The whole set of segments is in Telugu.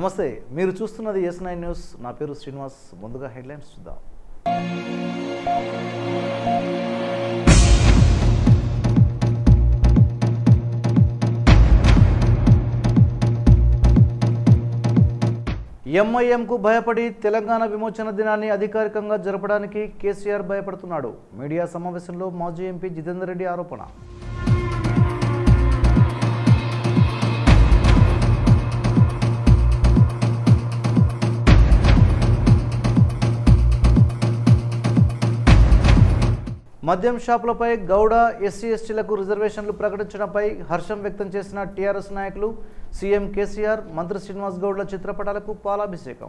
నమస్తే, మీరు చూస్తున్నది S9 న్యూస్. నా పేరు శ్రీనివాస్. ముందుగా హెడ్లైన్స్ చూద్దాం. ఎంఐఎంకు భయపడి తెలంగాణ విమోచన దినాన్ని అధికారికంగా జరపడానికి కేసీఆర్ భయపడుతున్నాడు. మీడియా సమావేశంలో మాజీ ఎంపీ జితేందర్ రెడ్డి ఆరోపణ. మద్యం షాపులపై గౌడ ఎస్సీ ఎస్టీలకు రిజర్వేషన్లు ప్రకటించడంపై హర్షం వ్యక్తం చేసిన టీఆర్ఎస్ నాయకులు. సీఎం కేసీఆర్, మంత్రి శ్రీనివాస్ గౌడ్ల చిత్రపటాలకు పాలాభిషేకం.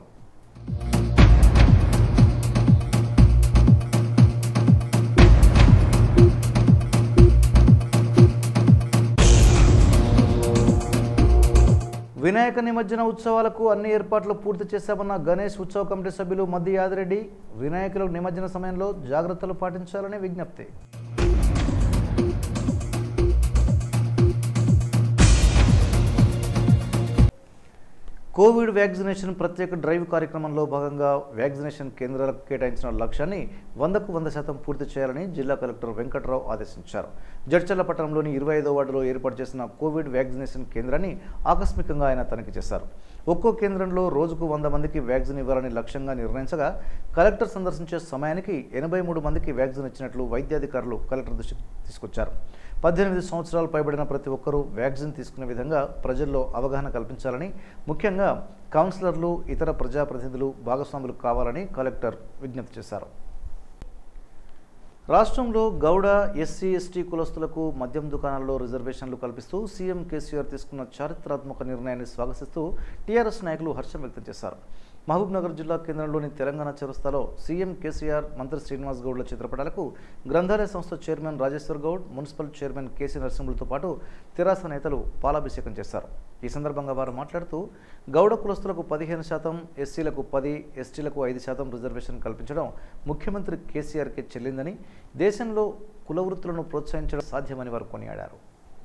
వినాయక నిమజ్జన ఉత్సవాలకు అన్ని ఏర్పాట్లు పూర్తి చేశామన్న గణేష్ ఉత్సవ కమిటీ సభ్యులు మద్ది యాదిరెడ్డి. వినాయకుల నిమజ్జన సమయంలో జాగ్రత్తలు పాటించాలని విజ్ఞప్తి. కోవిడ్ వ్యాక్సినేషన్ ప్రత్యేక డ్రైవ్ కార్యక్రమంలో భాగంగా వ్యాక్సినేషన్ కేంద్రాలకు కేటాయించిన లక్ష్యాన్ని 100కు 100% పూర్తి చేయాలని జిల్లా కలెక్టర్ వెంకట్రావు ఆదేశించారు. జడ్చర్ల పట్టణంలోని 25వ వార్డులో ఏర్పాటు చేసిన కోవిడ్ వ్యాక్సినేషన్ కేంద్రాన్ని ఆకస్మికంగా ఆయన తనిఖీ చేశారు. ఒక్కో కేంద్రంలో రోజుకు 100 మందికి వ్యాక్సిన్ ఇవ్వాలని లక్ష్యంగా నిర్ణయించగా కలెక్టర్ సందర్శించే సమయానికి 83 మందికి వ్యాక్సిన్ ఇచ్చినట్లు వైద్యాధికారులు కలెక్టర్ దృష్టికి తీసుకొచ్చారు. 18 సంవత్సరాలు పైబడిన ప్రతి ఒక్కరూ వ్యాక్సిన్ తీసుకునే విధంగా ప్రజల్లో అవగాహన కల్పించాలని, ముఖ్యంగా కౌన్సిలర్లు, ఇతర ప్రజాప్రతినిధులు భాగస్వాములు కావాలని కలెక్టర్ విజ్ఞప్తి చేశారు. రాష్ట్రంలో గౌడ ఎస్సీ ఎస్టీ కులస్తులకు మద్యం దుకాణాల్లో రిజర్వేషన్లు కల్పిస్తూ సీఎం కేసీఆర్ తీసుకున్న చారిత్రాత్మక నిర్ణయాన్ని స్వాగతిస్తూ టీఆర్ఎస్ నాయకులు హర్షం వ్యక్తం చేశారు. మహబూబ్నగర్ జిల్లా కేంద్రంలోని తెలంగాణ చౌరస్తాలో సీఎం కేసీఆర్, మంత్రి శ్రీనివాస్ గౌడ్ల చిత్రపటాలకు గ్రంథాలయ సంస్థ chairman Rajeshwar Goud, municipal chairman KC నరసింహులతో పాటు తెరాస నేతలు పాలాభిషేకం చేశారు. ఈ సందర్భంగా వారు మాట్లాడుతూ గౌడ కులస్తులకు 15%, ఎస్సీలకు 10%, ఎస్టీలకు 5% రిజర్వేషన్ కల్పించడం ముఖ్యమంత్రి కేసీఆర్కే చెల్లిందని, దేశంలో కుల వృత్తులను ప్రోత్సహించడం సాధ్యమని వారు కొనియాడారు.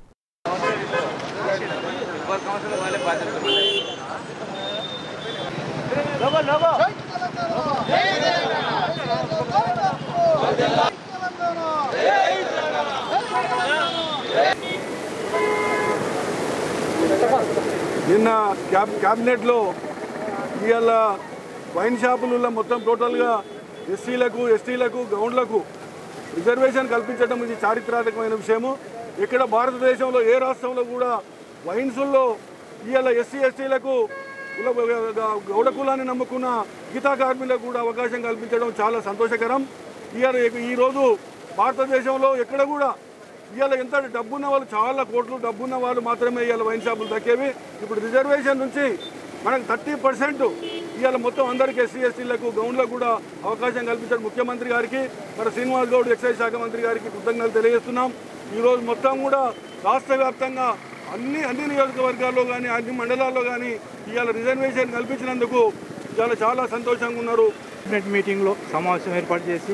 నిన్న క్యాబినెట్లో ఇవాళ వైన్ షాపులలో మొత్తం టోటల్గా ఎస్సీలకు, ఎస్టీలకు, గౌండ్లకు రిజర్వేషన్ కల్పించడం ఇది చారిత్రాత్మకమైన విషయము. ఇక్కడ భారతదేశంలో ఏ రాష్ట్రంలో కూడా వైన్సుల్లో ఇవాళ ఎస్సీ ఎస్టీలకు గౌడ కులాన్ని నమ్ముకున్న గీతా కార్మికులకు కూడా అవకాశం కల్పించడం చాలా సంతోషకరం. ఈరోజు భారతదేశంలో ఎక్కడ కూడా ఇవాళ ఎంత డబ్బున్న వాళ్ళు, చాలా కోట్లు డబ్బున్న వాళ్ళు మాత్రమే ఇవాళ వైన్ షాపులు దక్కేవి. ఇప్పుడు రిజర్వేషన్ నుంచి మనకు 30% ఇవాళ మొత్తం అందరికీ ఎస్సీ ఎస్టీలకు, గౌండ్లకు కూడా అవకాశం కల్పించడం ముఖ్యమంత్రి గారికి, మరి శ్రీనివాస్ గౌడ్ ఎక్సైజ్ శాఖ మంత్రి గారికి కృతజ్ఞతలు తెలియజేస్తున్నాం. ఈరోజు మొత్తం కూడా రాష్ట్ర వ్యాప్తంగా అన్ని నియోజకవర్గాల్లో కానీ, అన్ని మండలాల్లో కానీ ఇవాళ రిజర్వేషన్ కల్పించినందుకు చాలా సంతోషంగా ఉన్నారు. క్యాబినెట్ మీటింగ్లో సమావేశం ఏర్పాటు చేసి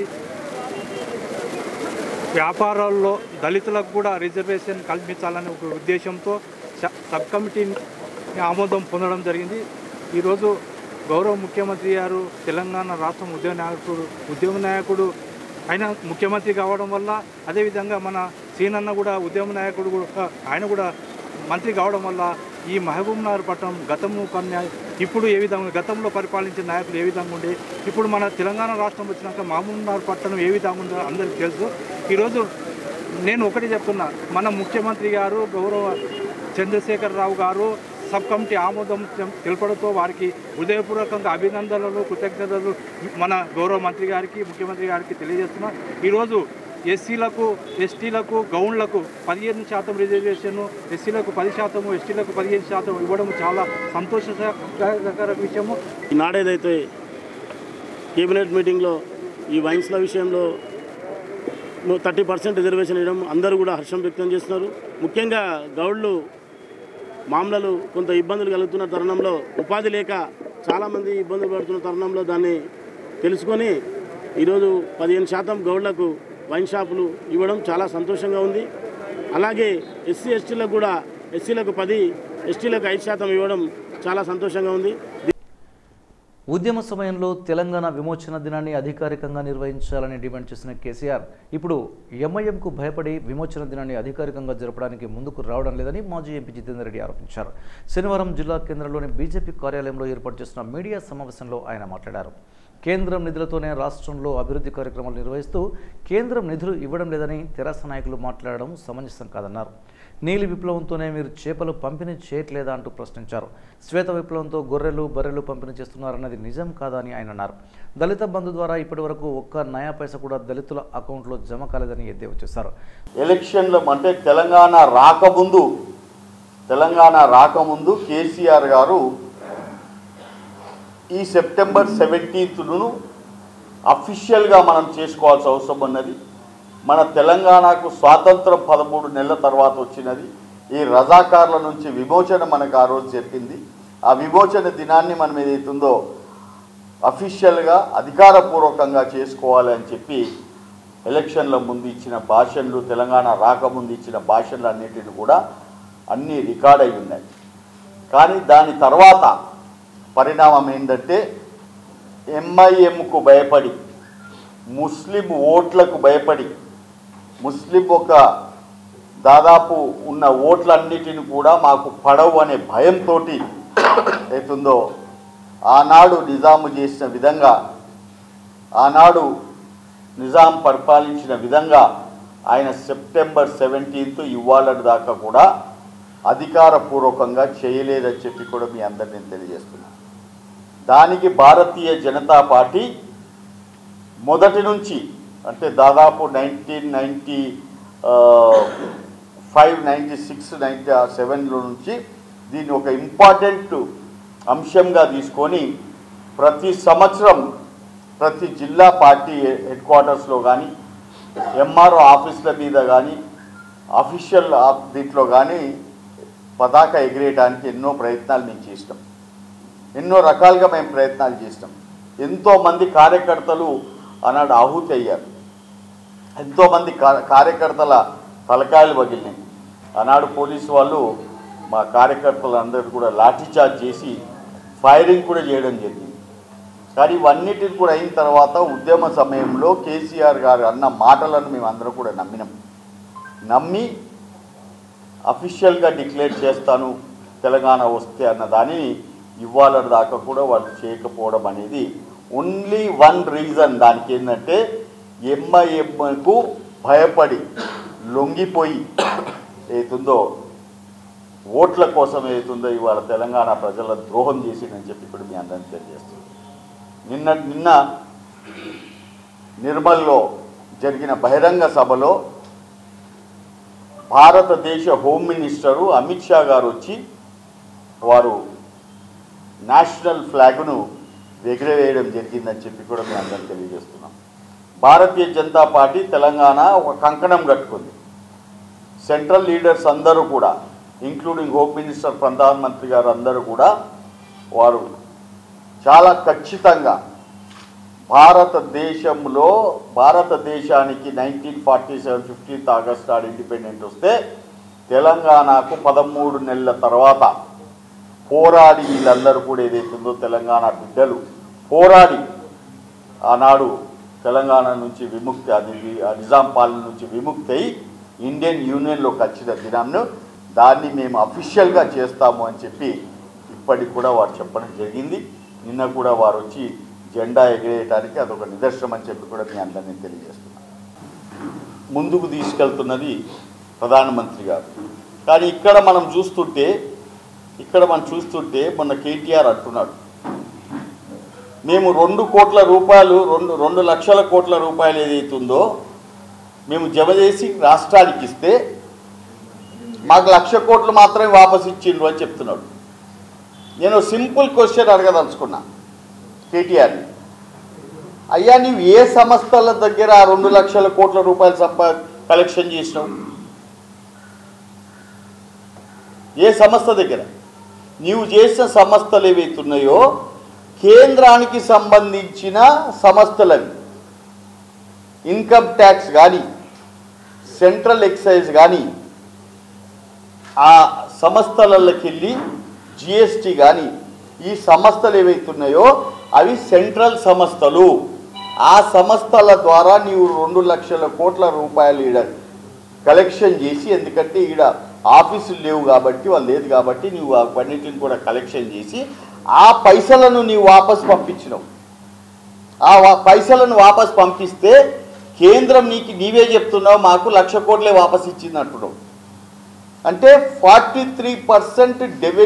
వ్యాపారాల్లో దళితులకు కూడా రిజర్వేషన్ కల్పించాలనే ఒక ఉద్దేశంతో సబ్ కమిటీని ఆమోదం పొందడం జరిగింది. ఈరోజు గౌరవ ముఖ్యమంత్రి గారు తెలంగాణ రాష్ట్రం ఉద్యమ నాయకుడు ఆయన ముఖ్యమంత్రి కావడం వల్ల, అదేవిధంగా మన సీనన్న కూడా ఉద్యమ నాయకుడు కూడా, ఆయన కూడా మంత్రి కావడం వల్ల ఈ మహబూబ్నగర్ పట్టణం గతము కన్నా ఇప్పుడు ఏ విధంగా, గతంలో పరిపాలించిన నాయకులు ఏ విధంగా ఉండే, ఇప్పుడు మన తెలంగాణ రాష్ట్రం వచ్చినాక మహబూబ్నగర్ పట్టణం ఏ విధంగా ఉందో అందరికీ తెలుసు. ఈరోజు నేను ఒకటి చెప్తున్నా, మన ముఖ్యమంత్రి గారు గౌరవ చంద్రశేఖరరావు గారు సబ్ కమిటీ ఆమోదం తెలపడంతో వారికి హృదయపూర్వకంగా అభినందనలు, కృతజ్ఞతలు మన గౌరవ మంత్రి గారికి, ముఖ్యమంత్రి గారికి తెలియజేస్తున్నా. ఈరోజు ఎస్సీలకు, ఎస్టీలకు, గౌండ్లకు 15% రిజర్వేషన్, ఎస్సీలకు 10%, ఎస్టీలకు 15% ఇవ్వడం చాలా సంతోషకర విషయము. ఈనాడేదైతే కేబినెట్ మీటింగ్లో ఈ వైన్స్ల విషయంలో 30% రిజర్వేషన్ ఇవ్వడం అందరూ కూడా హర్షం వ్యక్తం చేస్తున్నారు. ముఖ్యంగా గౌడ్లు మామూలు కొంత ఇబ్బందులు కలుగుతున్న తరుణంలో, ఉపాధి లేక చాలామంది ఇబ్బందులు పడుతున్న తరుణంలో దాన్ని తెలుసుకొని ఈరోజు 15% గౌడ్లకు వైన్ షాపులు ఇవ్వడం చాలా సంతోషంగా ఉంది. అలాగే ఎస్సీ ఎస్టీలకు కూడా, ఎస్సీలకు 10, ఎస్టీలకు 5% ఇవ్వడం చాలా సంతోషంగా ఉంది. ఉద్యమ సమయంలో తెలంగాణ విమోచన దినాన్ని అధికారికంగా నిర్వహించాలని డిమాండ్ చేసిన కేసీఆర్ ఇప్పుడు ఎంఐఎంకు భయపడి విమోచన దినాన్ని అధికారికంగా జరపడానికి ముందుకు రావడం లేదని మాజీ ఎంపీ జితేందర్ రెడ్డి ఆరోపించారు. శనివారం జిల్లా కేంద్రంలోని బీజేపీ కార్యాలయంలో ఏర్పాటు చేసిన మీడియా సమావేశంలో ఆయన మాట్లాడారు. కేంద్రం నిధులతోనే రాష్ట్రంలో అభివృద్ధి కార్యక్రమాలు నిర్వహిస్తూ కేంద్రం నిధులు ఇవ్వడం లేదని తెరాస నాయకులు మాట్లాడడం సమంజసం కాదన్నారు. నీలి విప్లవంతోనే మీరు చేపలు పంపిణీ చేయట్లేదా అంటూ ప్రశ్నించారు. శ్వేత విప్లవంతో గొర్రెలు బర్రెలు పంపిణీ చేస్తున్నారన్నది నిజం కాదా అని ఆయన అన్నారు. దళిత బంధు ద్వారా ఇప్పటి వరకు ఒక్క నయా పైసా కూడా దళితుల అకౌంట్లో జమ కాలేదని ఎద్దేవా చేశారు. ఎలక్షన్లు అంటే తెలంగాణ రాకముందు కేసీఆర్ గారు ఈ సెప్టెంబర్ 17ను అఫీషియల్గా మనం చేసుకోవాల్సిన అవసరం ఉన్నది. మన తెలంగాణకు స్వాతంత్రం 13 నెలల తర్వాత వచ్చినది. ఈ రజాకార్ల నుంచి విమోచన మనకు ఆ రోజు చెప్పింది. ఆ విమోచన దినాన్ని మనం ఏదైతుందో అఫీషియల్గా అధికారపూర్వకంగా చేసుకోవాలి అని చెప్పి ఎలక్షన్ల ముందు ఇచ్చిన భాషణలు, తెలంగాణ రాకముందు ఇచ్చిన భాషణలు అన్నిటిని కూడా అన్నీ రికార్డ్ అయి ఉన్నాయి. కానీ దాని తర్వాత పరిణామం ఏంటంటే ఎంఐఎంకు భయపడి, ముస్లిం ఓట్లకు భయపడి, ముస్లిం ఒక దాదాపు ఉన్న ఓట్లన్నిటిని కూడా మాకు పడవు అనే భయంతో అవుతుందో ఆనాడు నిజాము చేసిన విధంగా, ఆనాడు నిజాం పరిపాలించిన విధంగా ఆయన సెప్టెంబర్ 17 ఇవాళ దాకా కూడా అధికారపూర్వకంగా చేయలేదని చెప్పి కూడా మీ అందరినీ నేను తెలియజేస్తున్నాను. దానికి భారతీయ జనతా పార్టీ మొదటి నుంచి అంటే దాదాపు 1995, 96, 97లో నుంచి దీన్ని ఒక ఇంపార్టెంట్ అంశంగా తీసుకొని ప్రతి సంవత్సరం ప్రతి జిల్లా పార్టీ హెడ్ క్వార్టర్స్లో కానీ, ఎంఆర్ఓ ఆఫీసుల మీద కానీ, అఫీషియల్ దీంట్లో కానీ పతాక ఎగిరేయడానికి ఎన్నో ప్రయత్నాలు మేము చేసినాం. ఎన్నో రకాలుగా మేము ప్రయత్నాలు చేసినాం. ఎంతోమంది కార్యకర్తలు ఆనాడు ఆహుతి అయ్యారు. ఎంతోమంది కార్యకర్తల తలకాయలు పగిలినాయి. ఆనాడు పోలీసు వాళ్ళు మా కార్యకర్తలందరూ కూడా లాఠీచార్జ్ చేసి ఫైరింగ్ కూడా చేయడం జరిగింది. కానీ ఇవన్నిటిని కూడా అయిన తర్వాత ఉద్యమ సమయంలో కేసీఆర్ గారు అన్న మాటలను మేము అందరం కూడా నమ్మి అఫీషియల్గా డిక్లేర్ చేస్తాను తెలంగాణ వస్తే అన్న దానిని ఇవాళ దాకా కూడా వాళ్ళు చేయకపోవడం అనేది ఓన్లీ వన్ రీజన్. దానికి ఏంటంటే ఎంఐఎంకు భయపడి లొంగిపోయి ఏతుందో ఓట్ల కోసం ఏతుందో ఇవాళ తెలంగాణ ప్రజల ద్రోహం చేసిందని చెప్పి ఇప్పుడు మీ అందరినీ తెలియజేస్తుంది. నిన్న నిర్మల్లో జరిగిన బహిరంగ సభలో భారతదేశ హోమ్ మినిస్టరు అమిత్ షా గారు వచ్చి వారు నేషనల్ ఫ్లాగ్ను ఎగిరవేయడం జరిగిందని చెప్పి కూడా మేము అందరికీ తెలియజేస్తున్నాం. భారతీయ జనతా పార్టీ తెలంగాణ ఒక కంకణం కట్టుకుంది. సెంట్రల్ లీడర్స్ అందరూ కూడా ఇంక్లూడింగ్ హోమ్ మినిస్టర్, ప్రధానమంత్రి గారు అందరూ కూడా వారు చాలా ఖచ్చితంగా భారతదేశానికి 1947 15th ఆగస్ట్ నాడు ఇండిపెండెంట్ వస్తే తెలంగాణకు 13 నెలల తర్వాత పోరాడి వీళ్ళందరూ కూడా ఏదైతుందో తెలంగాణ బిడ్డలు పోరాడి ఆనాడు తెలంగాణ నుంచి విముక్తి, అది నిజాం పాలన నుంచి విముక్తి అయి ఇండియన్ యూనియన్లోకి వచ్చిన దినాన్ని దాన్ని మేము అఫీషియల్గా చేస్తాము అని చెప్పి ఇప్పటికి కూడా వారు చెప్పడం జరిగింది. నిన్న కూడా వారు వచ్చి జెండా ఎగిరేయడానికి అదొక నిదర్శనం అని చెప్పి కూడా మీ అందరినీ తెలియజేస్తున్నాను. ముందుకు తీసుకెళ్తున్నది ప్రధానమంత్రి గారు. కానీ ఇక్కడ మనం చూస్తుంటే మొన్న కేటీఆర్ అంటున్నాడు, మేము 2 కోట్ల రూపాయలు 2 లక్షల కోట్ల రూపాయలు ఏదైతుందో మేము జమ చేసి రాష్ట్రానికి ఇస్తే మాకు 1,00,000 కోట్లు మాత్రమే వాపసు ఇచ్చిండ్రు అని చెప్తున్నాడు. నేను సింపుల్ క్వశ్చన్ అడగదలుచుకున్నా కేటీఆర్ని, అయ్యా నీవు ఏ సంస్థల దగ్గర 2 లక్షల కోట్ల రూపాయలు కలెక్షన్ చేసినావు? ఏ సంస్థ దగ్గర? నీవు చేసిన సంస్థలు ఏవైతున్నాయో కేంద్రానికి సంబంధించిన సంస్థలవి. ఇన్కమ్ ట్యాక్స్ కానీ, సెంట్రల్ ఎక్సైజ్ కానీ, ఆ సంస్థలకి వెళ్ళి జిఎస్టీ కానీ ఈ సంస్థలు ఏవైతున్నాయో అవి సెంట్రల్ సంస్థలు. ఆ సంస్థల ద్వారా నీవు 2 లక్షల కోట్ల రూపాయలు ఈడ కలెక్షన్ చేసి, ఎందుకంటే ఈడ ఆఫీసులు లేవు కాబట్టి, వాళ్ళు లేదు కాబట్టి నీవు ఆ పన్నిటిని కూడా కలెక్షన్ చేసి ఆ పైసలను నీవు వాపస్ పంపించినావు. ఆ పైసలను వాపస్ పంపిస్తే కేంద్రం నీవే చెప్తున్నావు మాకు 1,00,000 కోట్లే వాపస్ ఇచ్చింది అంటున్నావు. అంటే 43%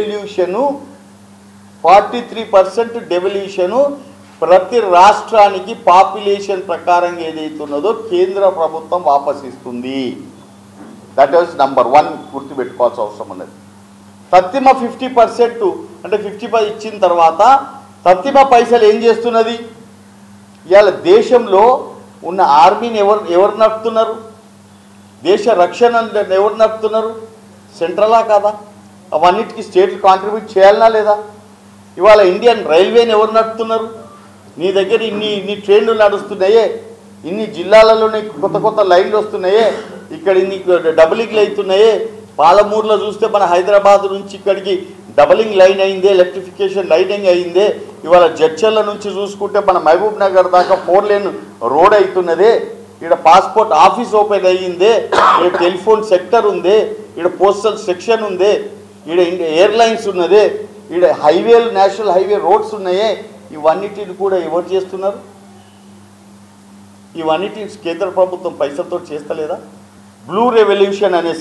డెవల్యూషను ప్రతి రాష్ట్రానికి పాపులేషన్ ప్రకారంగా ఏదైతున్నదో కేంద్ర ప్రభుత్వం వాపస్ ఇస్తుంది. దట్ ఈస్ నంబర్ 1 గుర్తుపెట్టుకోవాల్సిన అవసరం ఉన్నది. తత్తిమ 50% అంటే 50 ఇచ్చిన తర్వాత తత్తిమ పైసలు ఏం చేస్తున్నది? ఇవాళ దేశంలో ఉన్న ఆర్మీని ఎవరు నడుపుతున్నారు? దేశ రక్షణ ఎవరు నడుపుతున్నారు? సెంట్రలా కాదా? అవన్నిటికీ స్టేట్లు కాంట్రిబ్యూట్ చేయాలనా లేదా? ఇవాళ ఇండియన్ రైల్వేని ఎవరు నడుపుతున్నారు? నీ దగ్గర ఇన్ని ట్రైన్లు నడుస్తున్నాయే, ఇన్ని జిల్లాలలో కొత్త లైన్లు వస్తున్నాయే, ఇక్కడ ఇన్ని డబులింగ్లు అవుతున్నాయే. పాలమూరులో చూస్తే మన హైదరాబాద్ నుంచి ఇక్కడికి డబలింగ్ లైన్ అయిందే, ఎలక్ట్రిఫికేషన్ లైనింగ్ అయిందే. ఇవాళ జడ్చర్ల నుంచి చూసుకుంటే మన మహబూబ్ నగర్ దాకా 4 లేన్ రోడ్ అవుతున్నదే. ఇక్కడ పాస్పోర్ట్ ఆఫీస్ ఓపెన్ అయ్యిందే, ఇక్కడ టెలిఫోన్ సెక్టర్ ఉందే, ఇక్కడ పోస్టల్ సెక్షన్ ఉందే, ఇక్కడ ఎయిర్లైన్స్ ఉన్నదే, ఇక్కడ హైవేలు నేషనల్ హైవే రోడ్స్ ఉన్నాయే. ఇవన్నిటిని కూడా ఎవరు చేస్తున్నారు? ఇవన్నిటిని కేంద్ర ప్రభుత్వం పైసలతో చేస్తలేదా? బ్లూ రెవల్యూషన్ అనే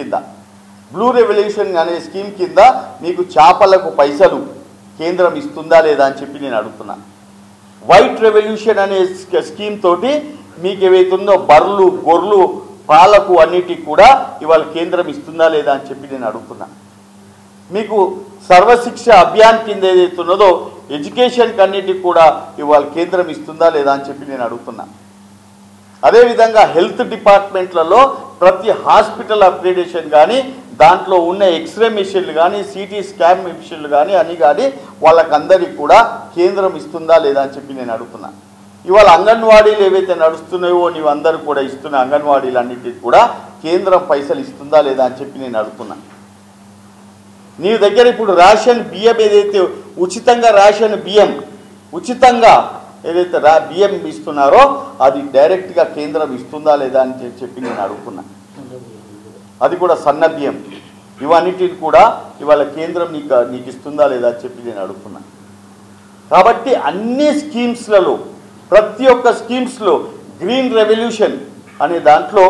స్కీమ్ కింద మీకు చేపలకు పైసలు కేంద్రం ఇస్తుందా లేదా అని చెప్పి నేను అడుగుతున్నా. వైట్ రెవల్యూషన్ అనే స్కీమ్ తోటి మీకు ఏవైతుందో బర్రెలు, గొర్రెలు, పాలకు అన్నిటికి కూడా ఇవాళ కేంద్రం ఇస్తుందా లేదా అని చెప్పి నేను అడుగుతున్నా. మీకు సర్వశిక్ష అభియాన్ కింద ఏదైతున్నదో ఎడ్యుకేషన్కి అన్నిటికి కూడా ఇవాళ కేంద్రం ఇస్తుందా లేదా అని చెప్పి నేను అడుగుతున్నా. అదేవిధంగా హెల్త్ డిపార్ట్మెంట్లలో ప్రతి హాస్పిటల్ అప్గ్రేడేషన్ కానీ, దాంట్లో ఉన్న ఎక్స్రే మిషన్లు కానీ, సిటీ స్కాన్ మిషన్లు కానీ అన్నీ కానీ వాళ్ళకందరికీ కూడా కేంద్రం ఇస్తుందా లేదా అని చెప్పి నేను అడుగుతున్నా. ఇవాళ అంగన్వాడీలు ఏవైతే నడుస్తున్నాయో నీవు అందరూ కూడా ఇస్తున్న అంగన్వాడీలు అన్నిటికీ కూడా కేంద్రం పైసలు ఇస్తుందా లేదా అని చెప్పి నేను అడుగుతున్నా. నీ దగ్గర ఇప్పుడు రేషన్ బియ్యం ఏదైతే ఉచితంగా ఉచితంగా ఏదైతే బియ్యం ఇస్తున్నారో అది డైరెక్ట్గా కేంద్రం ఇస్తుందా లేదా అని చెప్పి నేను అడుగుతున్నా. అది కూడా సన్న బియ్యం, ఇవన్నిటిని కూడా ఇవాళ కేంద్రం నీకు ఇస్తుందా లేదా అని చెప్పి నేను అడుగుతున్నా. కాబట్టి అన్ని స్కీమ్స్లలో, ప్రతి ఒక్క స్కీమ్స్లో గ్రీన్ రెవల్యూషన్ అనే దాంట్లో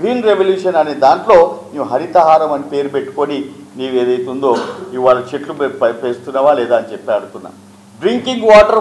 నువ్వు హరితహారం అని పేరు పెట్టుకొని నీవు ఏదైతే ఉందో ఇవాళ చెట్లు పెంచుతున్నావా లేదా అని చెప్పి అడుగుతున్నా. Drinking water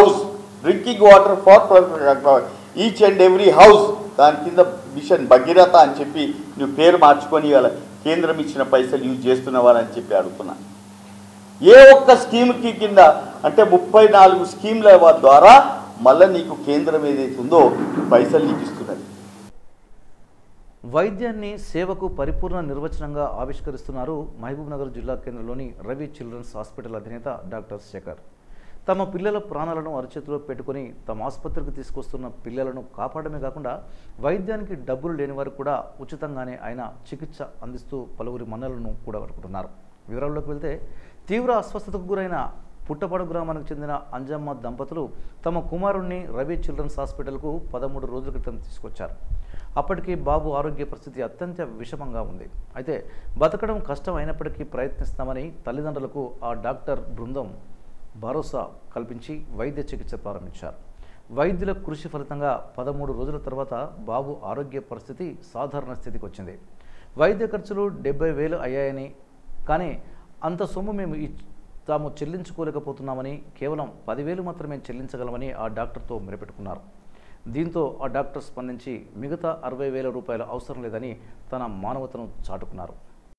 for each and every house, దాని కింద మిషన్ భగీరథ అని చెప్పి నువ్వు పేరు మార్చుకొని ఇవాళ కేంద్రం ఇచ్చిన పైసలు యూజ్ చేస్తున్నావా అని చెప్పి అడుగుతున్నా. ఏ ఒక్క స్కీమ్కి కింద అంటే 34 స్కీమ్ల ద్వారా మళ్ళీ నీకు కేంద్రం ఏదైతే ఉందో పైసలు నీకు ఇస్తున్నది. వైద్యాన్ని సేవకు పరిపూర్ణ నిర్వచనంగా ఆవిష్కరిస్తున్నారు మహబూబ్నగర్ జిల్లా కేంద్రంలోని రవి చిల్డ్రన్స్ హాస్పిటల్ అధినేత డాక్టర్ శేఖర్. తమ పిల్లల ప్రాణాలను అరచేతిలో పెట్టుకుని తమ ఆసుపత్రికి తీసుకొస్తున్న పిల్లలను కాపాడమే కాకుండా వైద్యానికి డబ్బులు లేని వారు కూడా ఉచితంగానే ఆయన చికిత్స అందిస్తూ పలువురి మన్నలను కూడా పట్టుకుంటున్నారు. వివరాల్లోకి వెళ్తే తీవ్ర అస్వస్థతకు గురైన పుట్టపాడు గ్రామానికి చెందిన అంజమ్మ దంపతులు తమ కుమారుణ్ణి రవి చిల్డ్రన్స్ హాస్పిటల్కు 13 రోజుల క్రితం తీసుకొచ్చారు. అప్పటికి బాబు ఆరోగ్య పరిస్థితి అత్యంత విషమంగా ఉంది. అయితే బతకడం కష్టం అయినప్పటికీ ప్రయత్నిస్తామని తల్లిదండ్రులకు ఆ డాక్టర్ బృందం భరోసా కల్పించి వైద్య చికిత్స ప్రారంభించారు. వైద్యుల కృషి ఫలితంగా 13 రోజుల తర్వాత బాబు ఆరోగ్య పరిస్థితి సాధారణ స్థితికి వచ్చింది. వైద్య ఖర్చులు 70,000 అయ్యాయని, కానీ అంత సొమ్ము మేము తాము చెల్లించుకోలేకపోతున్నామని, కేవలం 10,000 మాత్రమే చెల్లించగలమని ఆ డాక్టర్తో మొరపెట్టుకున్నారు. దీంతో ఆ డాక్టర్ స్పందించి మిగతా 60,000 రూపాయలు అవసరం లేదని తన మానవతను చాటుకున్నారు.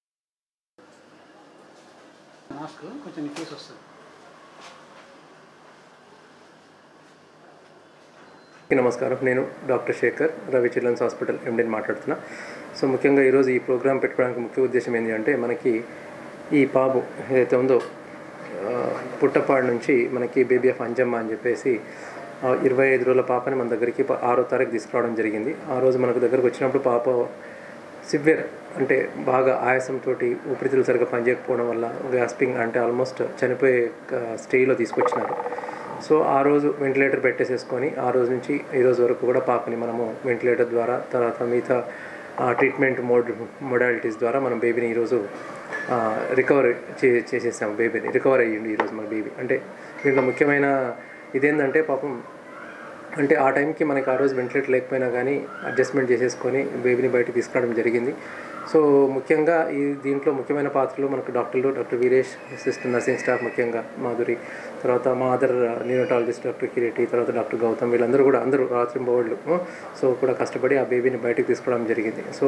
నమస్కారం, నేను doctor Shekhar, Ravi children's hospital ఎండీని మాట్లాడుతున్నా. సో ముఖ్యంగా ఈరోజు ఈ ప్రోగ్రాం పెట్టుకోవడానికి ముఖ్య ఉద్దేశం ఏంటి అంటే, మనకి ఈ బాబు ఏదైతే ఉందో పుట్టపాడు నుంచి మనకి బేబీ ఆఫ్ అంజమ్మ అని చెప్పేసి 25 రోజుల పాపని మన దగ్గరికి 6వ తారీఖు తీసుకురావడం జరిగింది. ఆ రోజు మనకు దగ్గరకు వచ్చినప్పుడు పాప సివియర్ అంటే బాగా ఆయాసంతో ఊపిరితిత్తులు సరిగ్గా పనిచేయకపోవడం వల్ల గ్యాస్పింగ్ అంటే ఆల్మోస్ట్ చనిపోయే స్టేజ్లో తీసుకొచ్చినారు. సో ఆ రోజు వెంటిలేటర్ పెట్టేసేసుకొని ఆ రోజు నుంచి ఈ రోజు వరకు కూడా పాపని మనము వెంటిలేటర్ ద్వారా తర్వాత మిగతా ట్రీట్మెంట్ మోడాలిటీస్ ద్వారా మనం బేబీని ఈరోజు రికవర్ చేసేసాము. బేబీని రికవర్ అయ్యింది ఈరోజు మన బేబీ. అంటే దీంట్లో ముఖ్యమైన ఇదేంటంటే పాపం అంటే ఆ టైంకి మనకి ఆ రోజు వెంటిలేటర్ లేకపోయినా కానీ అడ్జస్ట్మెంట్ చేసేసుకొని బేబీని బయటకు తీసుకురావడం జరిగింది. సో ముఖ్యంగా దీంట్లో ముఖ్యమైన పాత్రలు మనకు doctor Veeresh, sister nursing staff ముఖ్యంగా మాధురి, తర్వాత మా అదర్ న్యూరోటాలజిస్ట్ డాక్టర్ కిరీటి, తర్వాత డాక్టర్ గౌతమ్, వీళ్ళందరూ కూడా అందరూ రాత్రింబవళ్ళు సో కూడా కష్టపడి ఆ బేబీని బయటకు తీసుకోవడం జరిగింది. సో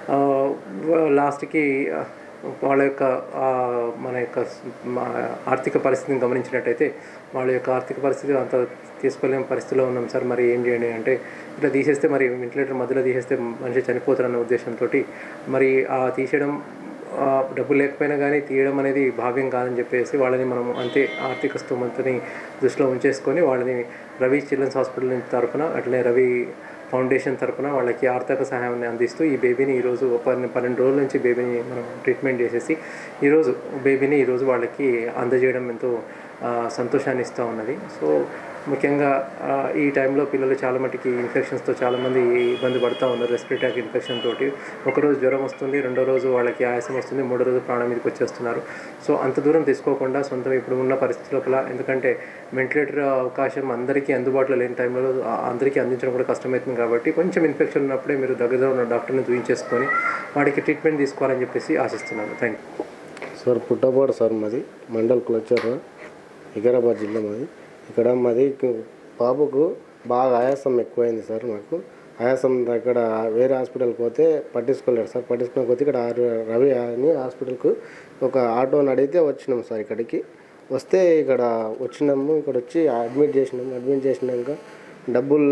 లాస్ట్కి వాళ్ళ యొక్క మన యొక్క ఆర్థిక పరిస్థితిని గమనించినట్టయితే వాళ్ళ యొక్క ఆర్థిక పరిస్థితి అంత తీసుకోలేని పరిస్థితిలో ఉన్నాం సార్, మరి ఏం చేయండి అంటే ఇట్లా తీసేస్తే మరి వెంటిలేటర్ మధ్యలో తీసేస్తే మనిషి చనిపోతారన్న ఉద్దేశంతో మరి తీసేయడం డబ్బులు లేకపోయినా కానీ తీయడం అనేది భావ్యం కాదని చెప్పేసి వాళ్ళని మనం అంతే ఆర్థిక స్తోమతని దృష్టిలో ఉంచేసుకొని వాళ్ళని రవి చిల్డ్రన్స్ హాస్పిటల్ తరఫున అట్లనే రవి ఫౌండేషన్ తరఫున వాళ్ళకి ఆర్థిక సహాయాన్ని అందిస్తూ ఈ బేబీని ఈరోజు 12 రోజుల నుంచి బేబీని మనం ట్రీట్మెంట్ చేసేసి ఈరోజు బేబీని ఈరోజు వాళ్ళకి అందజేయడం ఎంతో సంతోషాన్ని ఇస్తూ ఉన్నది. సో ముఖ్యంగా ఈ టైంలో పిల్లలు చాలా మటుకి ఇన్ఫెక్షన్స్తో చాలామంది ఇబ్బంది పడుతూ ఉన్నారు. రెస్పిరేటరీ ఇన్ఫెక్షన్ తోటి ఒకరోజు జ్వరం వస్తుంది, రెండో రోజు వాళ్ళకి ఆయాసం వస్తుంది, మూడో రోజు ప్రాణం మీదకి వచ్చేస్తున్నారు. సో అంత దూరం తీసుకోకుండా సొంతం ఇప్పుడు ఉన్న పరిస్థితి లోపల, ఎందుకంటే వెంటిలేటర్ అవకాశం అందరికీ అందుబాటులో లేని టైంలో అందరికీ అందించడం కూడా కష్టమవుతుంది కాబట్టి కొంచెం ఇన్ఫెక్షన్ ఉన్నప్పుడే మీరు దగ్గర ఉన్న డాక్టర్ని చూపించేసుకొని వాడికి ట్రీట్మెంట్ తీసుకోవాలని చెప్పేసి ఆశిస్తున్నాను. Thank you sir. Puttapadu sir మాది, మండల్ క్లచర్, వికారాబాద్ జిల్లా మాది. ఇక్కడ మాది బాబుకు బాగా ఆయాసం ఎక్కువైంది సార్. మాకు ఆయాసం ఇక్కడ వేరే హాస్పిటల్కి పోతే పట్టించుకోలేరు సార్. పట్టించుకోకపోతే ఇక్కడ రవి అని హాస్పిటల్కు ఒక ఆటోని అడిగితే వచ్చినాం సార్. ఇక్కడికి వస్తే ఇక్కడ వచ్చినాము, ఇక్కడ వచ్చి అడ్మిట్ చేసినాక డబ్బులు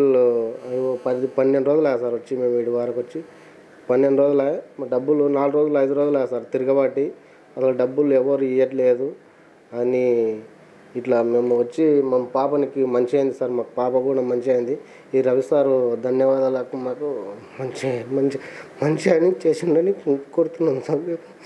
12 రోజులు సార్ వచ్చి మేము 7 వరకు వచ్చి 12 రోజులు డబ్బులు 4 రోజులు 5 రోజులు సార్ తిరగబట్టి అసలు డబ్బులు ఎవరు ఇవ్వట్లేదు అని ఇట్లా మేము వచ్చి మా పాపనికి మంచి అయింది సార్. మాకు పాప కూడా మంచి అయింది. ఈ రవి సారు ధన్యవాదాలకు మాకు మంచి అని చేసిండని కోరుతున్నాం సార్.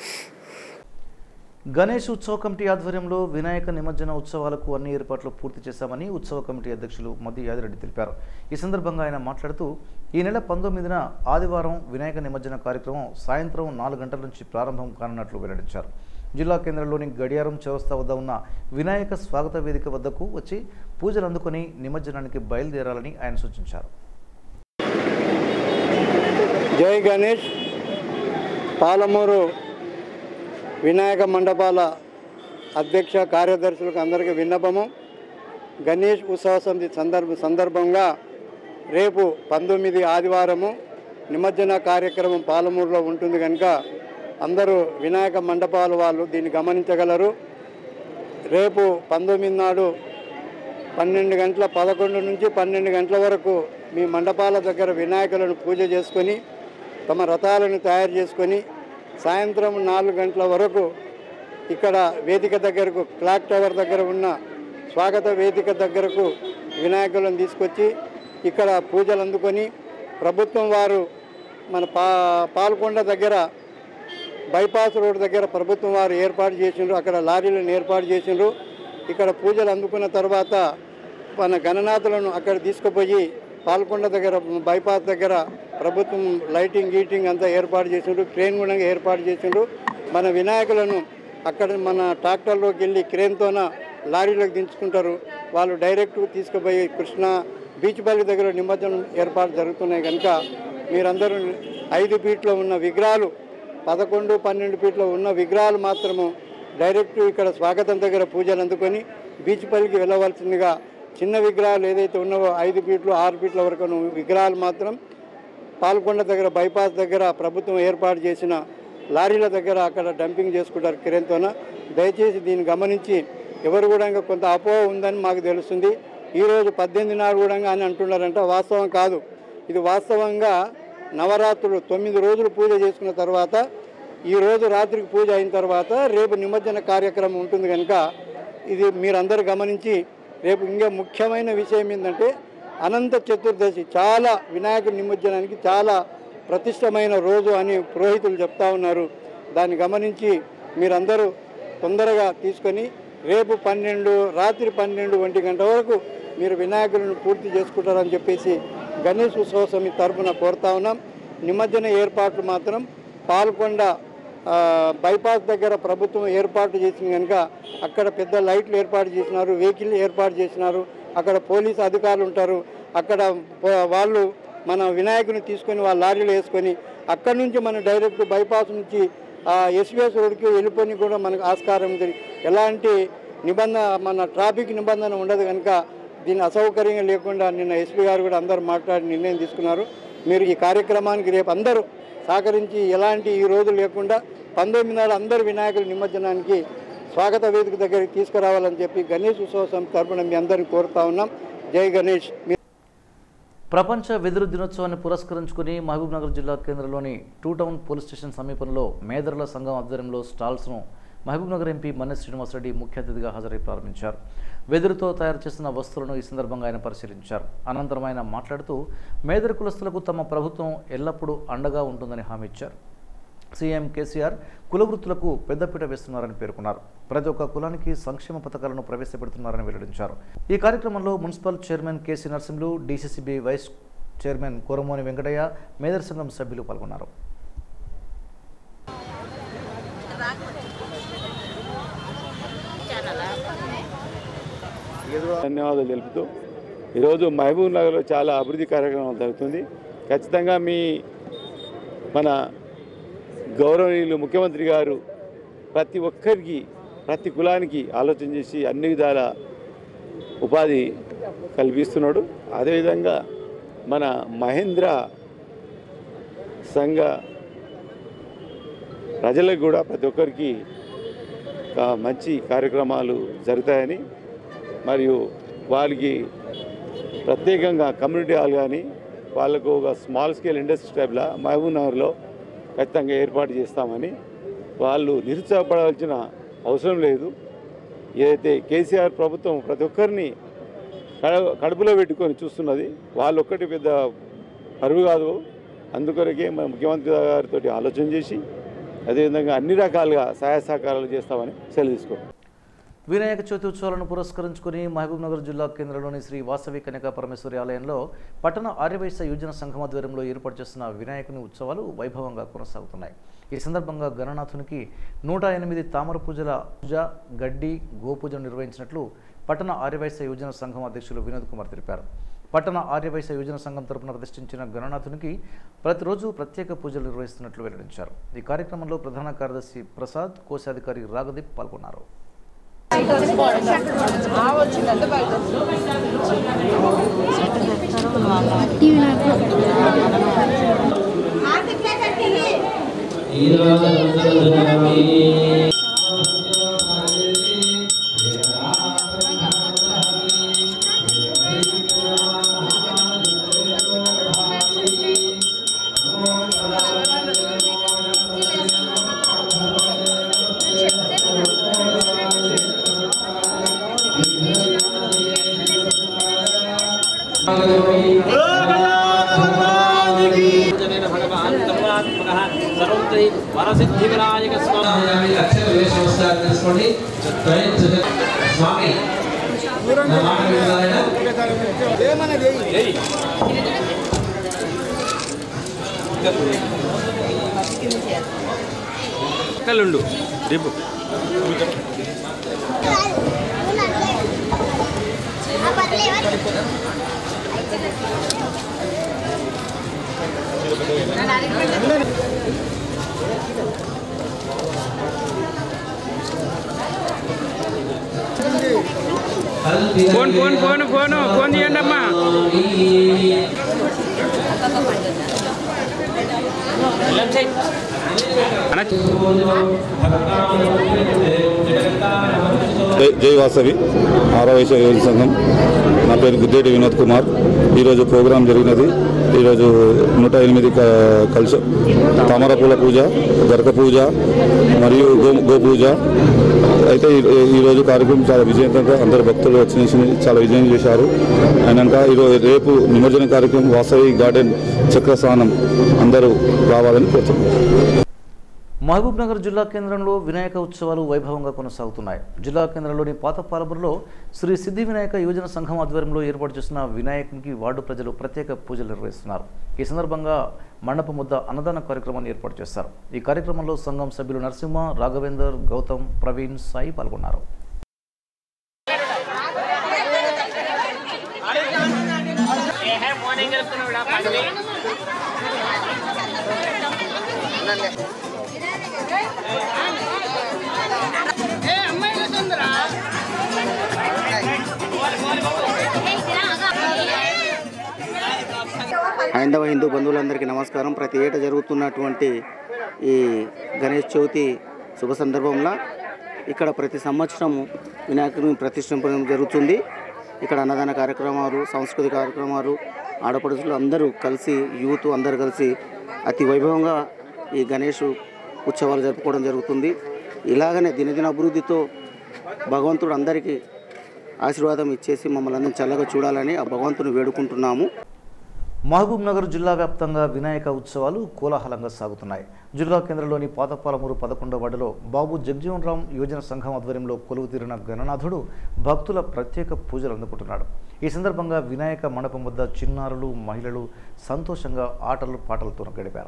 గణేష్ ఉత్సవ కమిటీ ఆధ్వర్యంలో వినాయక నిమజ్జన ఉత్సవాలకు అన్ని ఏర్పాట్లు పూర్తి చేశామని ఉత్సవ కమిటీ అధ్యక్షులు మద్ది యాదిరెడ్డి తెలిపారు. ఈ సందర్భంగా ఆయన మాట్లాడుతూ ఈ నెల 19న ఆదివారం వినాయక నిమజ్జన కార్యక్రమం సాయంత్రం 4 గంటల నుంచి ప్రారంభం కానున్నట్లు వెల్లడించారు. జిల్లా కేంద్రంలోని గడియారం చౌరస్తా వద్ద ఉన్న వినాయక స్వాగత వేదిక వద్దకు వచ్చి పూజలు అందుకొని నిమజ్జనానికి బయలుదేరాలని ఆయన సూచించారు. జై గణేష్. పాలమూరు వినాయక మండపాల అధ్యక్ష కార్యదర్శులకు అందరికీ విన్నపము. గణేష్ ఉత్సవ సమితి సందర్భంగా రేపు 19 ఆదివారము నిమజ్జన కార్యక్రమం పాలమూరులో ఉంటుంది కనుక అందరూ వినాయక మండపాల వాళ్ళు దీన్ని గమనించగలరు. రేపు 19 నాడు 11 నుంచి 12 గంటల వరకు మీ మండపాల దగ్గర వినాయకులను పూజ చేసుకొని తమ రథాలను తయారు చేసుకొని సాయంత్రం 4 గంటల వరకు ఇక్కడ వేదిక దగ్గరకు క్లాక్ టవర్ దగ్గర ఉన్న స్వాగత వేదిక దగ్గరకు వినాయకులను తీసుకొచ్చి ఇక్కడ పూజలు అందుకొని ప్రభుత్వం వారు మన పాల్కొండ దగ్గర బైపాస్ రోడ్ దగ్గర ప్రభుత్వం వారు ఏర్పాటు చేసిండ్రు. అక్కడ లారీలను ఏర్పాటు చేసిండ్రు. ఇక్కడ పూజలు అందుకున్న తర్వాత మన గణనాథులను అక్కడ తీసుకుపోయి పాల్కొండ దగ్గర బైపాస్ దగ్గర ప్రభుత్వం లైటింగ్ గీటింగ్ అంతా ఏర్పాటు చేసిండ్రు. క్రేన్ కూడా ఏర్పాటు చేసిండ్రు. మన వినాయకులను అక్కడ మన ట్రాక్టర్లోకి వెళ్ళి క్రేన్తోన లారీలోకి దించుకుంటారు. వాళ్ళు డైరెక్ట్ తీసుకుపోయి కృష్ణ బీచ్పల్లి దగ్గర నిమజ్జనం ఏర్పాటు జరుగుతున్నాయి కనుక మీరందరూ 5 ఫీట్లో ఉన్న విగ్రహాలు 11, 12 ఫీట్లో ఉన్న విగ్రహాలు మాత్రము డైరెక్ట్ ఇక్కడ స్వాగతం దగ్గర పూజలు అందుకొని బీచ్పల్లికి వెళ్ళవలసిందిగా, చిన్న విగ్రహాలు ఏదైతే ఉన్నావో 5 ఫీట్లు 6 ఫీట్ల వరకు విగ్రహాలు మాత్రం పాల్కొండ దగ్గర బైపాస్ దగ్గర ప్రభుత్వం ఏర్పాటు చేసిన లారీల దగ్గర అక్కడ డంపింగ్ చేసుకుంటారు క్రేన్తోన. దయచేసి దీన్ని గమనించి ఎవరు కూడా ఇంకా కొంత అపోహ ఉందని మాకు తెలుస్తుంది. ఈరోజు 18 నాడు కూడా అని అంటున్నారంట. వాస్తవం కాదు. ఇది వాస్తవంగా నవరాత్రులు 9 రోజులు పూజ చేసుకున్న తర్వాత ఈరోజు రాత్రికి పూజ అయిన తర్వాత రేపు నిమజ్జన కార్యక్రమం ఉంటుంది కనుక ఇది మీరందరూ గమనించి రేపు ఇంకా ముఖ్యమైన విషయం ఏంటంటే అనంత చతుర్దశి చాలా వినాయకుడి నిమజ్జనానికి చాలా ప్రతిష్టమైన రోజు అని పురోహితులు చెప్తా ఉన్నారు. దాన్ని గమనించి మీరందరూ తొందరగా తీసుకొని రేపు రాత్రి 12 గంట వరకు మీరు వినాయకులను పూర్తి చేసుకుంటారని చెప్పేసి గణేష్ ఉత్సవ సమితి తరఫున కోరుతా ఉన్నాం. నిమజ్జన ఏర్పాట్లు మాత్రం పాల్కొండ బైపాస్ దగ్గర ప్రభుత్వం ఏర్పాటు చేసింది కనుక అక్కడ పెద్ద లైట్లు ఏర్పాటు చేసినారు, వెహికల్ ఏర్పాటు చేసినారు. అక్కడ పోలీసు అధికారులు ఉంటారు. అక్కడ వాళ్ళు మన వినాయకుని తీసుకొని వాళ్ళ లారీలు వేసుకొని అక్కడి నుంచి మనం డైరెక్ట్ బైపాస్ నుంచి ఎస్వీఎస్ రోడ్కి వెళ్ళిపోయి కూడా మనకు ఆస్కారం ఉంది. ఎలాంటి మన ట్రాఫిక్ నిబంధన ఉండదు కనుక దీన్ని అసౌకర్యంగా లేకుండా నిన్న ఎస్పీ గారు కూడా అందరూ మాట్లాడి నిర్ణయం తీసుకున్నారు. మీరు ఈ కార్యక్రమానికి రేపు అందరూ సహకరించి ఎలాంటి ఈ రోజు లేకుండా 19 నాడు అందరు వినాయకుల నిమజ్జనానికి స్వాగత వేదిక దగ్గరికి తీసుకురావాలని చెప్పి గణేష్ ఉత్సవ సమితి తరఫున మీ అందరిని కోరుతా ఉన్నాం. జై గణేష్. ప్రపంచ వెదురు దినోత్సవాన్ని పురస్కరించుకుని మహబూబ్నగర్ జిల్లా కేంద్రంలోని 2 టౌన్ పోలీస్ స్టేషన్ సమీపంలో మేదర్ల సంఘం ఆధ్వర్యంలో స్టాల్స్ను మహబూబ్నగర్ ఎంపీ మన్నె శ్రీనివాసరెడ్డి ముఖ్య అతిథిగా హాజరై ప్రారంభించారు. వెదురుతో తయారు చేసిన వస్తువులను ఈ సందర్భంగా ఆయన పరిశీలించారు. అనంతరం ఆయన మాట్లాడుతూ మేదర్ కులస్తులకు తమ ప్రభుత్వం ఎల్లప్పుడూ అండగా ఉంటుందని హామీ ఇచ్చారు. సీఎం కేసీఆర్ కులవృత్తులకు పెద్దపీట వేస్తున్నారని పేర్కొన్నారు. ప్రతి ఒక్క కులానికి సంక్షేమ పథకాలను ప్రవేశపెడుతున్నారని వెల్లడించారు. ఈ కార్యక్రమంలో municipal chairman KC Narasimhulu, DCCB vice chairman Koramoni Venkataiah, Medar సంఘం సభ్యులు పాల్గొన్నారు. ధన్యవాదాలు తెలుపుతూ ఈరోజు మహబూబ్ నగర్లో చాలా అభివృద్ధి కార్యక్రమం జరుగుతుంది. ఖచ్చితంగా మన గౌరవనీయులు ముఖ్యమంత్రి గారు ప్రతి ఒక్కరికి ప్రతి కులానికి ఆలోచన చేసి అన్ని విధాల ఉపాధి కల్పిస్తున్నాడు. అదేవిధంగా మన మహేంద్ర సంఘ ప్రజలకు కూడా ప్రతి ఒక్కరికి మంచి కార్యక్రమాలు జరుగుతాయని, మరియు వాళ్ళకి ప్రత్యేకంగా కమ్యూనిటీ హాల్ కానీ వాళ్ళకు ఒక స్మాల్ స్కేల్ ఇండస్ట్రీ టైప్లా మహబూబ్ నగర్లో ఖచ్చితంగా ఏర్పాటు చేస్తామని, వాళ్ళు నిరుత్సాహపడాల్సిన అవసరం లేదు. ఏదైతే కేసీఆర్ ప్రభుత్వం ప్రతి ఒక్కరిని కడుపులో పెట్టుకొని చూస్తున్నది, వాళ్ళు ఒక్కటి పెద్ద అరువు కాదు. అందుకొరకే మన ముఖ్యమంత్రి గారితో ఆలోచన చేసి అదేవిధంగా అన్ని రకాలుగా సహాయ సహకారాలు చేస్తామని సెలవు తీసుకోండి. వినాయక చవితి ఉత్సవాలను పురస్కరించుకుని మహబూబ్నగర్ జిల్లా కేంద్రంలోని శ్రీ వాసవి కన్యకా పరమేశ్వరి ఆలయంలో పట్టణ ఆర్యవైశ్య యువజన సంఘం ఆధ్వర్యంలో ఏర్పాటు చేస్తున్న వినాయకుని ఉత్సవాలు వైభవంగా కొనసాగుతున్నాయి. ఈ సందర్భంగా గణనాథునికి 108 తామర పూజ, గడ్డి, గోపూజను నిర్వహించినట్లు పట్టణ ఆర్యవైశ్య యువజన సంఘం అధ్యక్షులు వినోద్ కుమార్ తెలిపారు. పట్టణ ఆర్యవైశ్య యువజన సంఘం తరపున ప్రతిష్ఠించిన గణనాథునికి ప్రతిరోజు ప్రత్యేక పూజలు నిర్వహిస్తున్నట్లు వెల్లడించారు. ఈ కార్యక్రమంలో ప్రధాన కార్యదర్శి ప్రసాద్, కోశాధికారి రాగదీప్ పాల్గొన్నారు. వరసిద్ధి వినాయక స్వామి అక్షర వేష నమస్కారం చేసుకోండి. స్వామి కల్లుండు దిబ్బు ఫోన్ తీయండి అమ్మా. జై వాసవి ఆర్యవైశ్య యువజన సంఘం. నా పేరు గుద్దేటి వినోద్ కుమార్. ఈరోజు ప్రోగ్రాం జరిగినది. ఈరోజు 108 కలశ తామర పూల పూజ, గరక పూజ మరియు గో పూజ అయితే ఈరోజు కార్యక్రమం చాలా విజయవంతంగా అందరు భక్తులు వచ్చి చాలా విజయం చేశారు. అయినాక ఈరోజు రేపు నిమజ్జన కార్యక్రమం వాసవి గార్డెన్ చక్రస్నానం అందరూ రావాలని కోరుతున్నాను. మహబూబ్ నగర్ జిల్లా కేంద్రంలో వినాయక ఉత్సవాలు వైభవంగా కొనసాగుతున్నాయి. జిల్లా కేంద్రంలోని పాతపాలపురలో శ్రీ సిద్ధి వినాయక యువజన సంఘం ఆధ్వర్యంలో ఏర్పాటు చేసిన వినాయకునికి వార్డు ప్రజలు ప్రత్యేక పూజలు నిర్వహిస్తున్నారు. ఈ సందర్భంగా మండప ముద్ద అన్నదాన కార్యక్రమాన్ని ఏర్పాటు చేశారు. ఈ కార్యక్రమంలో సంఘం సభ్యులు నరసింహ, రాఘవేందర్, గౌతమ్, ప్రవీణ్, సాయి పాల్గొన్నారు. హైందవ హిందూ బంధువులందరికీ నమస్కారం. ప్రతి ఏటా జరుగుతున్నటువంటి ఈ గణేష్ చవితి శుభ సందర్భంలో ఇక్కడ ప్రతి సంవత్సరం వినాయకుని ప్రతిష్ఠించడం జరుగుతుంది. ఇక్కడ అన్నదాన కార్యక్రమాలు, సాంస్కృతిక కార్యక్రమాలు, ఆడపడుచులు అందరూ కలిసి, యూత్ అందరూ కలిసి అతి వైభవంగా ఈ గణేష్ ఉత్సవాలు జరుపుకోవడం జరుగుతుంది. ఇలాగనే దినదిన అభివృద్ధితో భగవంతుడు అందరికీ ఆశీర్వాదం ఇచ్చేసి మమ్మల్ని అందరినీ చల్లగా చూడాలని ఆ భగవంతుని వేడుకుంటున్నాము. మహబూబ్ నగర్ జిల్లా వ్యాప్తంగా వినాయక ఉత్సవాలు కోలాహలంగా సాగుతున్నాయి. జిల్లా కేంద్రంలోని పాతపాలమూరు 11వ వార్డులో బాబు జగజీవన్ రామ్ యువజన సంఘం ఆధ్వర్యంలో కొలువు తీరిన గణనాథుడు భక్తుల ప్రత్యేక పూజలు అందుకుంటున్నాడు. ఈ సందర్భంగా వినాయక మండపం వద్ద చిన్నారులు, మహిళలు సంతోషంగా ఆటలు పాటలతో గడిపారు.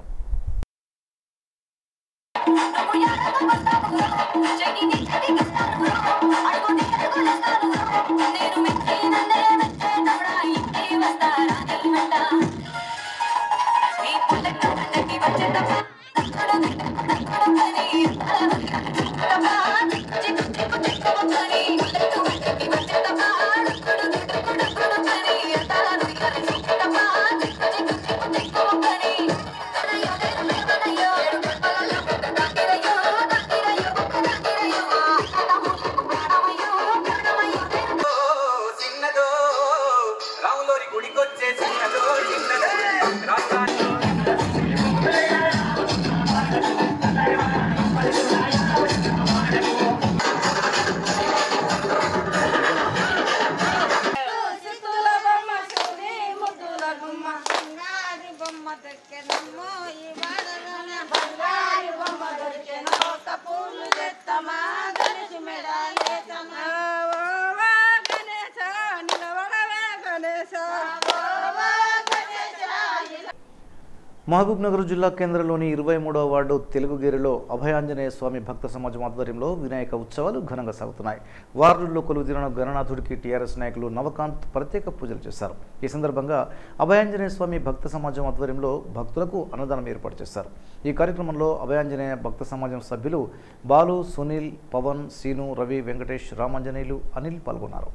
మహబూబ్ నగర్ జిల్లా కేంద్రంలోని 23వ వార్డు తెలుగుగేరిలో అభయాంజనేయ స్వామి భక్త సమాజం ఆధ్వర్యంలో వినాయక ఉత్సవాలు ఘనంగా సాగుతున్నాయి. వార్డుల్లో కొలువుదీరిన గణనాథుడికి టీఆర్ఎస్ నాయకులు నవకాంత్ ప్రత్యేక పూజలు చేశారు. ఈ సందర్భంగా అభయాంజనేయ స్వామి భక్త సమాజం ఆధ్వర్యంలో భక్తులకు అన్నదానం ఏర్పాటు చేశారు. ఈ కార్యక్రమంలో అభయాంజనేయ భక్త సమాజం సభ్యులు బాలు, సునీల్, పవన్, సీను, రవి, వెంకటేష్, రామాంజనేయులు, అనిల్ పాల్గొన్నారు.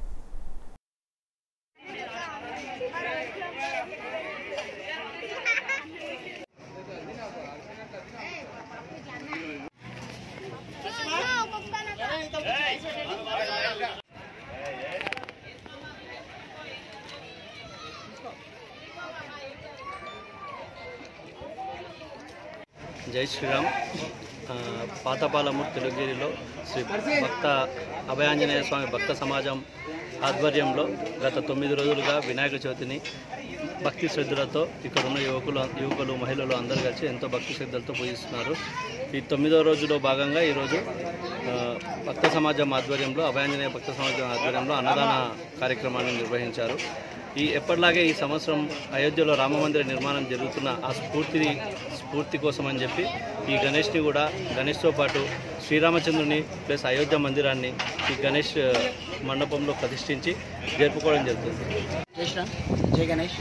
జై శ్రీరామ్. పాతపాలమూరు తెలుగుగిరిలో శ్రీ భక్త అభయాంజనేయ స్వామి భక్త సమాజం ఆధ్వర్యంలో గత 9 రోజులుగా వినాయక చవితిని భక్తి శ్రద్ధలతో ఇక్కడ ఉన్న యువకులు మహిళలు అందరూ కలిసి ఎంతో భక్తి శ్రద్ధలతో పూజిస్తున్నారు. ఈ 9వ రోజులో భాగంగా ఈరోజు భక్త సమాజం ఆధ్వర్యంలో అభయాంజనేయ భక్త సమాజం ఆధ్వర్యంలో అన్నదాన కార్యక్రమాన్ని నిర్వహించారు. ఎప్పటిలాగే ఈ సంవత్సరం అయోధ్యలో రామమందిర నిర్మాణం జరుగుతున్న ఆ స్ఫూర్తి కోసం అని చెప్పి ఈ గణేష్ని కూడా గణేష్తో పాటు శ్రీరామచంద్రుని ప్లస్ అయోధ్య మందిరాన్ని ఈ గణేష్ మండపంలో ప్రతిష్ఠించి జరుపుకోవడం జరుగుతుంది. జై శ్రీరామ్, జై గణేష్.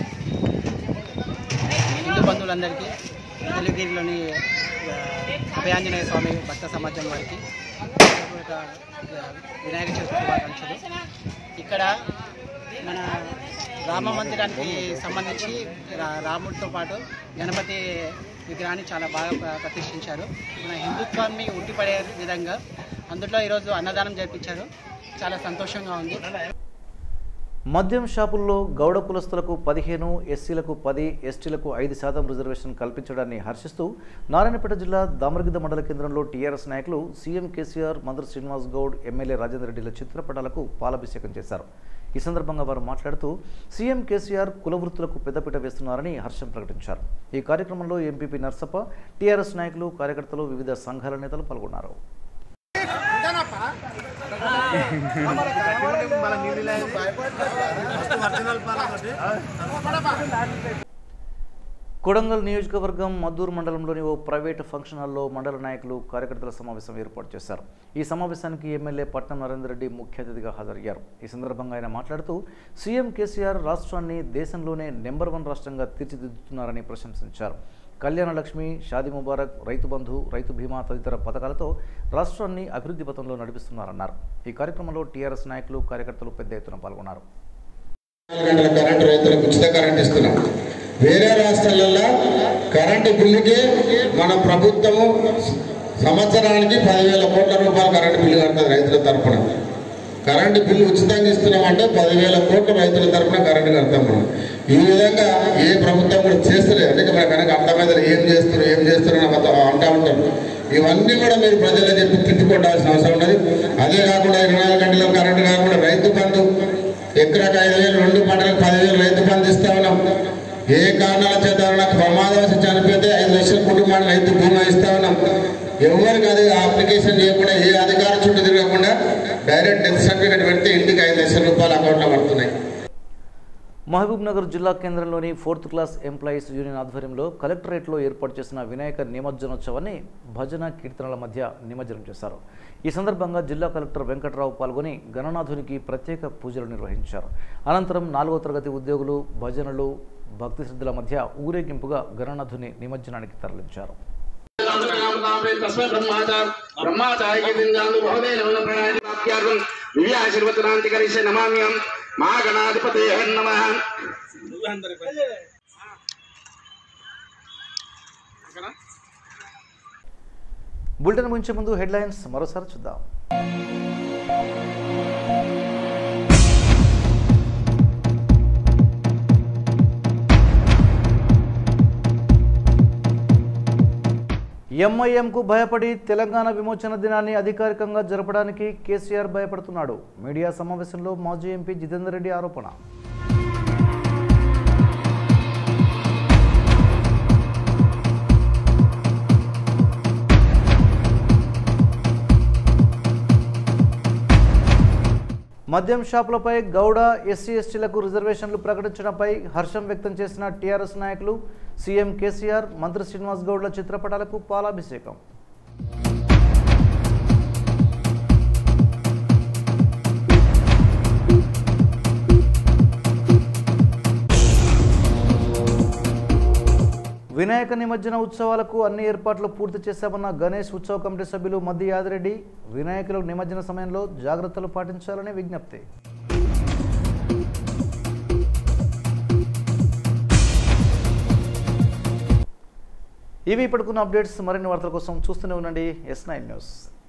హిందూ బంధువులందరికీ తెలుగుగిరిలోని అభయాంజనేయ స్వామి భక్త సమాజం వారికి వినాయక చవితి శుభాకాంక్షలు. ఇక్కడ మన రామ మందిరానికి సంబంధించి రాముడితో పాటు గణపతి విగ్రహాన్ని చాలా బాగా ప్రతిష్ఠించారు. మన హిందుత్వాన్ని ఉట్టిపడే విధంగా అందులో ఈరోజు అన్నదానం జరిపించారు. చాలా సంతోషంగా ఉంది. మద్యం షాపుల్లో గౌడ కులస్తులకు 15, ఎస్సీలకు 10, ఎస్టీలకు 5% రిజర్వేషన్ కల్పించడాన్ని హర్షిస్తూ నారాయణపేట జిల్లా దామరగిద్ద మండల కేంద్రంలో టీఆర్ఎస్ నాయకులు సీఎం కేసీఆర్, మంత్రి శ్రీనివాస్ గౌడ్, ఎమ్మెల్యే రాజేందర్ రెడ్డిల చిత్రపటాలకు పాలాభిషేకం చేశారు. ఈ సందర్భంగా వారు మాట్లాడుతూ సీఎం కేసీఆర్ కుల వృత్తులకు పెద్దపీట వేస్తున్నారని హర్షం ప్రకటించారు. ఈ కార్యక్రమంలో ఎంపీపీ నర్సప్ప, టీఆర్ఎస్ నాయకులు, కార్యకర్తలు, వివిధ సంఘాల నేతలు పాల్గొన్నారు. కొడంగల్ నియోజకవర్గం మద్దూరు మండలంలోని ఓ ప్రైవేటు ఫంక్షన్ హాల్లో మండల నాయకులు, కార్యకర్తల సమావేశం ఏర్పాటు చేశారు. ఈ సమావేశానికి ఎమ్మెల్యే పట్నం నరేందర్ రెడ్డి ముఖ్య అతిథిగా హాజరయ్యారు. ఈ సందర్భంగా ఆయన మాట్లాడుతూ సీఎం కేసీఆర్ రాష్ట్రాన్ని దేశంలోనే నెంబర్ 1 రాష్ట్రంగా తీర్చిదిద్దుతున్నారని ప్రశంసించారు. కళ్యాణ లక్ష్మి, షాదీ ముబారక్, రైతు బంధు, రైతు బీమా తదితర పథకాలతో రాష్ట్రాన్ని అభివృద్ధి పథంలో నడిపిస్తున్నారన్నారు. ఈ కార్యక్రమంలో టీఆర్ఎస్ నాయకులు, కార్యకర్తలు పెద్ద ఎత్తున పాల్గొన్నారు. కరెంటు రైతులకు ఉచిత కరెంట్ ఇస్తున్నాం. వేరే రాష్ట్రాలలో కరెంటు బిల్లుకి మన ప్రభుత్వము సంవత్సరానికి 10,000 కోట్ల రూపాయలు కరెంటు బిల్లు కడుతుంది రైతుల తరఫున. కరెంటు బిల్లు ఉచితంగా ఇస్తున్నామంటే 10,000 కోట్ల రైతుల తరఫున కరెంటు కడతాం మనం. ఈ విధంగా ఏ ప్రభుత్వం కూడా చేస్తలేదు. అందుకే మన కనుక అర్థమైతే ఏం చేస్తున్నారు అంటూ ఉంటారు. ఇవన్నీ కూడా మీరు ప్రజలు చెప్పి తిట్టుకోవాల్సిన అవసరం ఉన్నది. అదే కాకుండా 24 గంటల కరెంటు కాకుండా రైతు బంధు ఎకరాకు 5,000, 2 పంటలకు 10,000 రైతు బంధు ఇస్తా ఉన్నాం. ఏ కారణాల చేత నాకు ప్రమాదవశాత్తు చనిపోతే 5 లక్షల కుటుంబానికి రైతు బీమా ఇస్తా ఉన్నాం. ఎవరికి అది అప్లికేషన్ చేయకుండా, ఏ అధికారం చుట్టూ తిరగకుండా డైరెక్ట్ డెత్ సర్టిఫికేట్ పెడితే ఇంటికి 5 లక్షల రూపాయలు అకౌంట్లో పడుతున్నాయి. మహబూబ్ నగర్ జిల్లా కేంద్రంలోని 4th క్లాస్ ఎంప్లాయీస్ యూనియన్ ఆధ్వర్యంలో కలెక్టరేట్లో ఏర్పాటు చేసిన వినాయక నిమజ్జనోత్సవాన్ని భజన కీర్తనల మధ్య నిమజ్జనం చేశారు. ఈ సందర్భంగా జిల్లా కలెక్టర్ వెంకట్రావు పాల్గొని గణనాథునికి ప్రత్యేక పూజలు నిర్వహించారు. అనంతరం 4వ తరగతి ఉద్యోగులు భజనలు, భక్తి శ్రద్ధల మధ్య ఊరేగింపుగా గణనాథుని నిమజ్జనానికి తరలించారు. బులెటిన్ ముగించే ముందు హెడ్లైన్స్ మరోసారి చూద్దాం. ఎంఐఎంకు భయపడి తెలంగాణ విమోచన దినాన్ని అధికారికంగా జరపడానికి కేసీఆర్ భయపడుతున్నాడు. మీడియా సమావేశంలో మాజీ ఎంపీ జితేందర్ రెడ్డి ఆరోపణ. మద్యం షాపులపై గౌడ, ఎస్సీ, ఎస్టీలకు రిజర్వేషన్లు ప్రకటించడంపై హర్షం వ్యక్తం చేసిన టీఆర్ఎస్ నాయకులు సీఎం కేసీఆర్, మంత్రి శ్రీనివాస్ గౌడ్ల చిత్రపటాలకు పాలాభిషేకం. వినాయక నిమజ్జన ఉత్సవాలకు అన్ని ఏర్పాట్లు పూర్తి చేశామన్న గణేష్ ఉత్సవ కమిటీ సభ్యులు మద్ది యాదిరెడ్డి. వినాయకుల నిమజ్జన సమయంలో జాగ్రత్తలు పాటించాలని విజ్ఞప్తి. ఇవి ఇప్పటికున్న అప్డేట్స్. మరిన్ని వార్తల కోసం చూస్తూనే ఉండండి S9 న్యూస్.